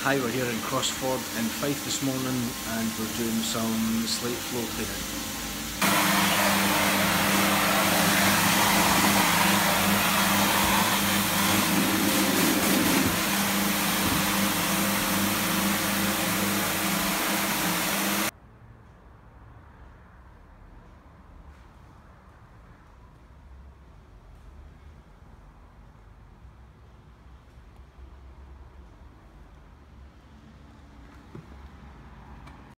Hi, we're here in Crossford in Fife this morning and we're doing some slate floor cleaning.